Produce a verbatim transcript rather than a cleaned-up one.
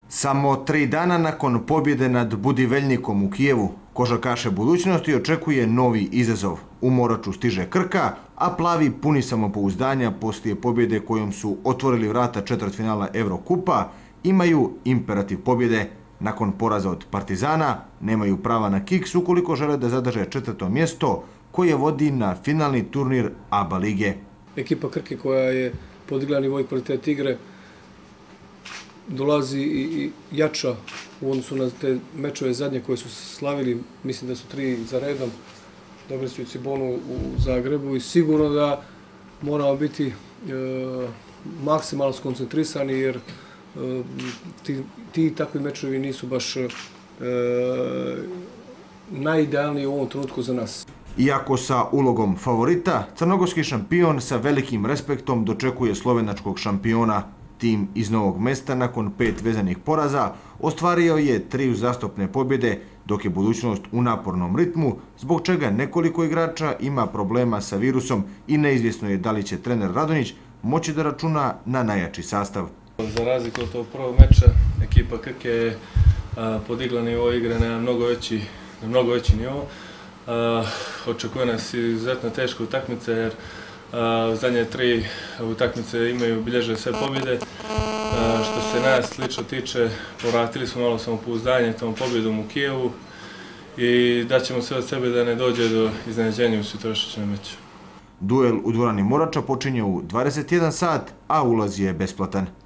Samo tri dana nakon pobjede nad Budivelnikom u Kijevu, košarkaše budućnosti očekuje novi izazov. U Moraču stiže Krka, a plavi puni samopouzdanja poslije pobjede kojom su otvorili vrata četvrtfinala Evrokupa, imaju imperativ pobjede. Nakon poraza od Partizana nemaju prava na kiks ukoliko žele da zadrže četvrto mjesto koje vodi na finalni turnir A B A lige. Ekipa Krke koja je podigla nivo i kvalitet igre dolazi i jača u odnosu na te mečeve zadnje koje su slavili, mislim da su tri za redom, dobili su i Cibonu u Zagrebu i sigurno da moramo biti e, maksimalno skoncentrisani jer e, ti, ti takvi mečevi nisu baš e, najidealniji u ovom trenutku za nas. Iako sa ulogom favorita, crnogorski šampion sa velikim respektom dočekuje slovenačkog šampiona. Tim iz Novog Mesta nakon pet vezanih poraza ostvario je tri uzastopne pobjede, dok je budućnost u napornom ritmu, zbog čega nekoliko igrača ima problema sa virusom i neizvjesno je da li će trener Radonjić moći da računa na najjači sastav. Za razliku od tog prvog meča, ekipa Krke je podigla nivo igre na mnogo veći, na mnogo veći nivo. Očekuje nas izuzetno teška utakmica jer zadnje tri utakmice imaju bilježe sve pobjede. Što se nas lično tiče, povratili smo malo samopouzdanje tom pobjedom u Kijevu i daćemo sve od sebe da ne dođe do iznenađenja u sutrašnjem meču. Duel u dvorani Morača počinje u dvadeset jedan sat, a ulaz je besplatan.